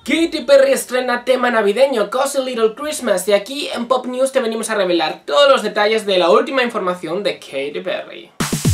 Katy Perry estrena tema navideño, Cozy Little Christmas, y aquí en Pop News te venimos a revelar todos los detalles de la última información de Katy Perry.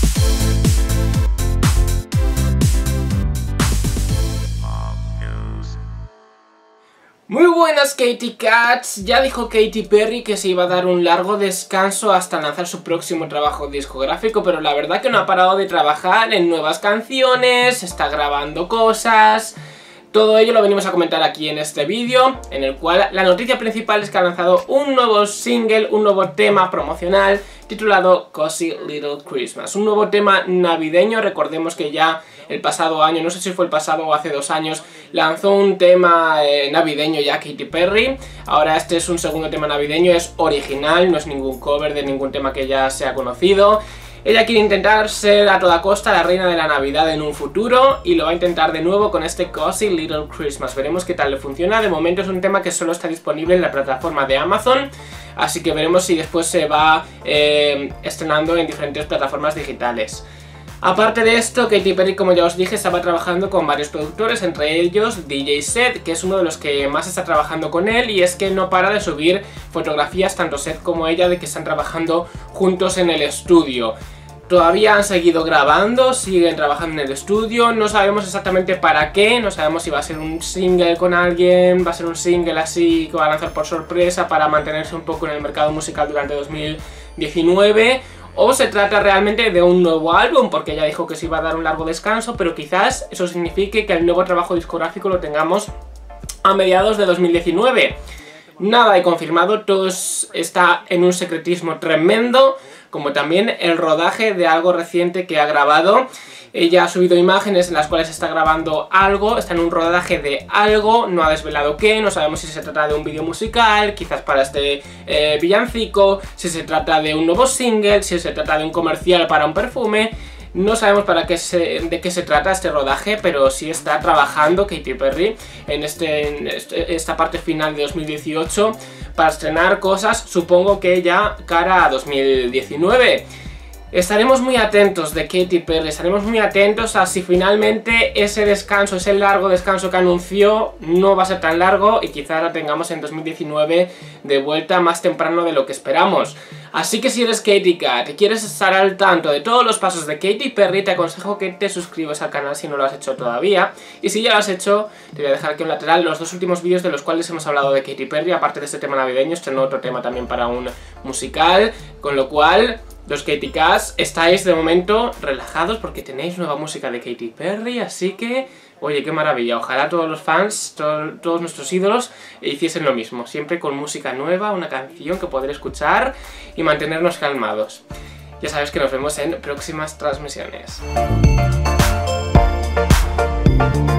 Muy buenas Katy Cats, ya dijo Katy Perry que se iba a dar un largo descanso hasta lanzar su próximo trabajo discográfico, pero la verdad que no ha parado de trabajar en nuevas canciones, está grabando cosas. Todo ello lo venimos a comentar aquí en este vídeo, en el cual la noticia principal es que ha lanzado un nuevo single, un nuevo tema promocional titulado Cozy Little Christmas. Un nuevo tema navideño. Recordemos que ya el pasado año, no sé si fue el pasado o hace 2 años, lanzó un tema navideño ya Katy Perry. Ahora este es un segundo tema navideño, es original, no es ningún cover de ningún tema que ya sea conocido. Ella quiere intentar ser a toda costa la reina de la Navidad en un futuro y lo va a intentar de nuevo con este Cozy Little Christmas. Veremos qué tal le funciona. De momento es un tema que solo está disponible en la plataforma de Amazon, así que veremos si después se va estrenando en diferentes plataformas digitales. Aparte de esto, Katy Perry, como ya os dije, estaba trabajando con varios productores, entre ellos DJ Seth, que es uno de los que más está trabajando con él, y es que no para de subir fotografías, tanto Seth como ella, de que están trabajando juntos en el estudio. Todavía han seguido grabando, siguen trabajando en el estudio, no sabemos exactamente para qué, no sabemos si va a ser un single con alguien, va a ser un single así que va a lanzar por sorpresa para mantenerse un poco en el mercado musical durante 2019, o se trata realmente de un nuevo álbum, porque ella dijo que se iba a dar un largo descanso, pero quizás eso signifique que el nuevo trabajo discográfico lo tengamos a mediados de 2019. Nada he confirmado, todo está en un secretismo tremendo, como también el rodaje de algo reciente que ha grabado. Ella ha subido imágenes en las cuales está grabando algo, está en un rodaje de algo, no ha desvelado qué, no sabemos si se trata de un vídeo musical, quizás para este villancico, si se trata de un nuevo single, si se trata de un comercial para un perfume. No sabemos de qué se trata este rodaje, pero sí está trabajando Katy Perry en esta parte final de 2018 para estrenar cosas, supongo que ya cara a 2019. Estaremos muy atentos de Katy Perry, estaremos muy atentos a si finalmente ese descanso, ese largo descanso que anunció no va a ser tan largo y quizás la tengamos en 2019 de vuelta más temprano de lo que esperamos. Así que si eres Katy Cat y quieres estar al tanto de todos los pasos de Katy Perry, te aconsejo que te suscribas al canal si no lo has hecho todavía. Y si ya lo has hecho, te voy a dejar aquí en lateral los 2 últimos vídeos de los cuales hemos hablado de Katy Perry. Aparte de este tema navideño, estrenó otro tema también para un musical, con lo cual los Katy Cats estáis de momento relajados porque tenéis nueva música de Katy Perry, así que, oye, qué maravilla. Ojalá todos los fans, todos nuestros ídolos hiciesen lo mismo, siempre con música nueva, una canción que poder escuchar y mantenernos calmados. Ya sabes que nos vemos en próximas transmisiones.